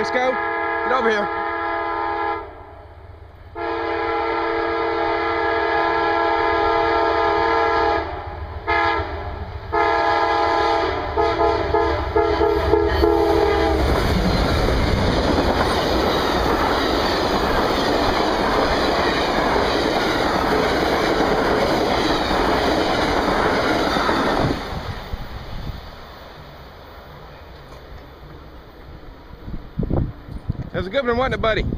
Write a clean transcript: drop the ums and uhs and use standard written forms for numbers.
Frisco. Get over here. That was a good one, wasn't it, buddy?